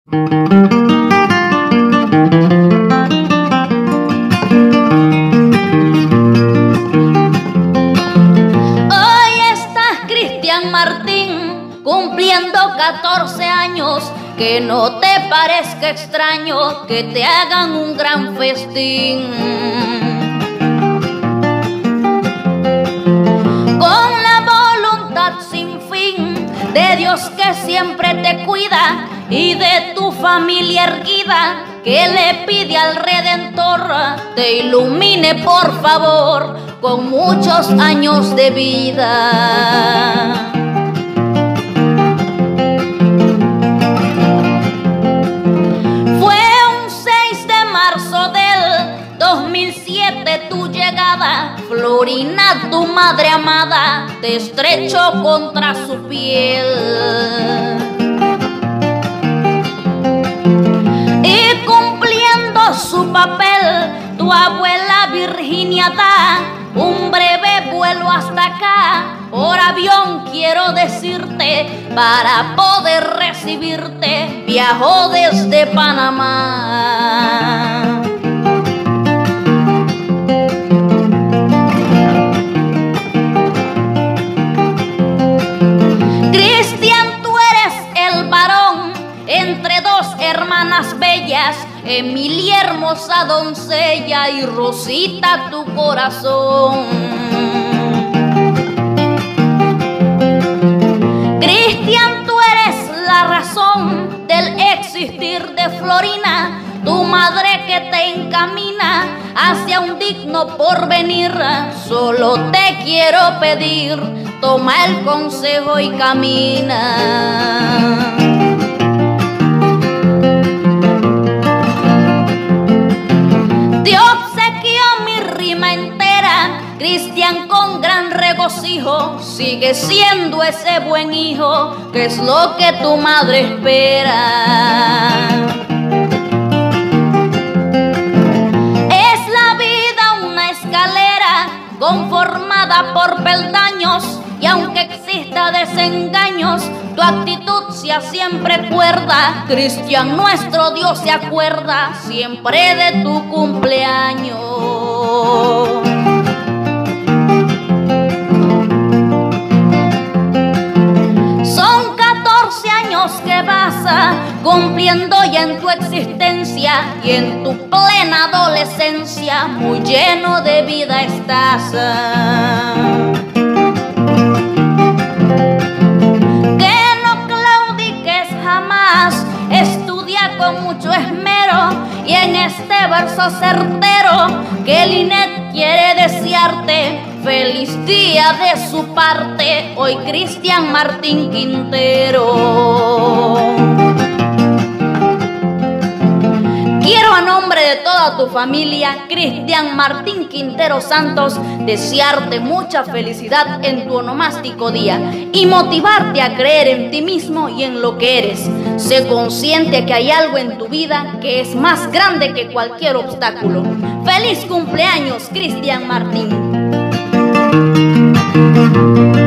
Martín, cumpliendo 14 años, que no te parezca extraño que te hagan un gran festín. Con la voluntad sin fin de Dios que siempre te cuida y de tu familia erguida, que le pide al Redentor te ilumine por favor con muchos años de vida. Fue un 6 de marzo del 2007 tu llegada, Florina, tu madre amada, te estrechó contra su piel. Y cumpliendo su papel, tu abuela Virginia da un breve vuelo hasta acá. Por avión quiero decirte, para poder recibirte, viajó desde Panamá. Cristian, tú eres el varón entre dos hermanas bellas, Emilia, hermosa doncella, y Rosita, tu corazón. Cristian, tú eres la razón del existir de Florina, tu madre que te encamina hacia un digno porvenir. Solo te quiero pedir, toma el consejo y camina. Cristian, con gran regocijo, sigue siendo ese buen hijo que es lo que tu madre espera. Es la vida una escalera conformada por peldaños, y aunque exista desengaños, tu actitud sea siempre cuerda. Cristian, nuestro Dios se acuerda siempre de tu cumpleaños. Que vas cumpliendo ya en tu existencia, y en tu plena adolescencia muy lleno de vida estás. Que no claudiques jamás, estudia con mucho esmero, y en este verso certero que Linet quiere desearte feliz día de su parte, hoy Cristian Martín Quintero. Quiero a nombre de toda tu familia, Cristian Martín Quintero Santos, desearte mucha felicidad en tu onomástico día y motivarte a creer en ti mismo y en lo que eres. Sé consciente que hay algo en tu vida que es más grande que cualquier obstáculo. ¡Feliz cumpleaños, Cristian Martín!